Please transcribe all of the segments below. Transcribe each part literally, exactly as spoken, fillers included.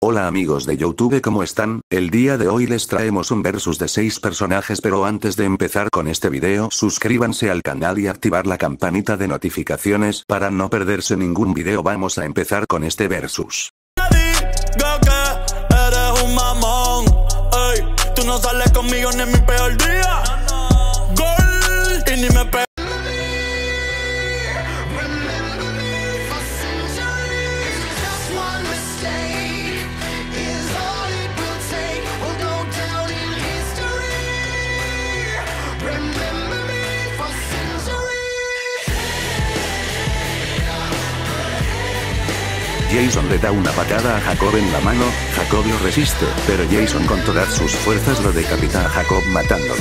Hola amigos de YouTube, ¿cómo están? El día de hoy les traemos un versus de seis personajes, pero antes de empezar con este video suscríbanse al canal y activar la campanita de notificaciones para no perderse ningún video. Vamos a empezar con este versus. Digo que eres un mamón, ey, tú no sales conmigo ni en mi peor día, gol, y ni me pe Jason le da una patada a Jacob en la mano, Jacob lo resiste, pero Jason con todas sus fuerzas lo decapita a Jacob matándolo.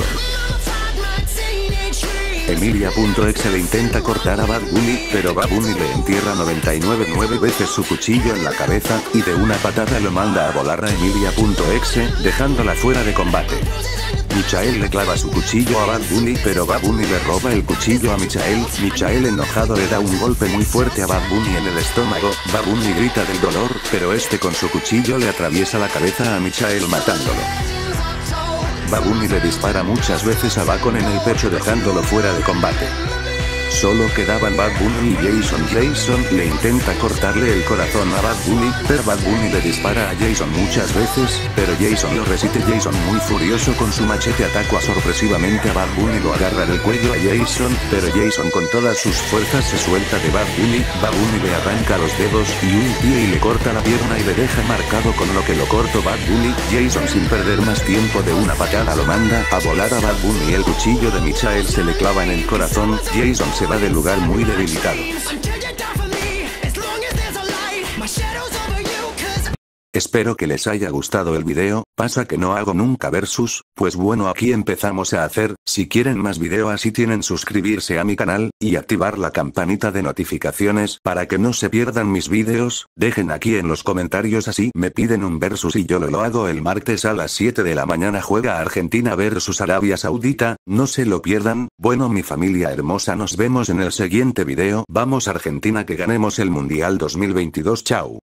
Emilia.exe le intenta cortar a Bad Bunny, pero Bad Bunny le entierra noventa y nueve veces su cuchillo en la cabeza, y de una patada lo manda a volar a Emilia.exe, dejándola fuera de combate. Michael le clava su cuchillo a Bad Bunny, pero Bad Bunny le roba el cuchillo a Michael. Michael enojado le da un golpe muy fuerte a Bad Bunny en el estómago. Bad Bunny grita del dolor, pero este con su cuchillo le atraviesa la cabeza a Michael matándolo. Bad Bunny le dispara muchas veces a Bacon en el pecho dejándolo fuera de combate. Solo quedaban Bad Bunny y Jason. Jason le intenta cortarle el corazón a Bad Bunny, pero Bad Bunny le dispara a Jason muchas veces, pero Jason lo resiste. Jason muy furioso con su machete ataca sorpresivamente a Bad Bunny, lo agarra del cuello a Jason, pero Jason con todas sus fuerzas se suelta de Bad Bunny. Bad Bunny le arranca los dedos y un pie y le corta la pierna y le deja marcado con lo que lo cortó Bad Bunny. Jason sin perder más tiempo de una patada lo manda a volar a Bad Bunny. El cuchillo de Michael se le clava en el corazón. Jason se va del lugar muy debilitado. Espero que les haya gustado el video. Pasa que no hago nunca versus, pues bueno, aquí empezamos a hacer. Si quieren más video así tienen suscribirse a mi canal, y activar la campanita de notificaciones para que no se pierdan mis videos. Dejen aquí en los comentarios así me piden un versus y yo lo, lo hago el martes a las siete de la mañana. Juega Argentina versus Arabia Saudita, no se lo pierdan. Bueno mi familia hermosa, nos vemos en el siguiente video. Vamos Argentina, que ganemos el Mundial dos mil veintidós. Chao.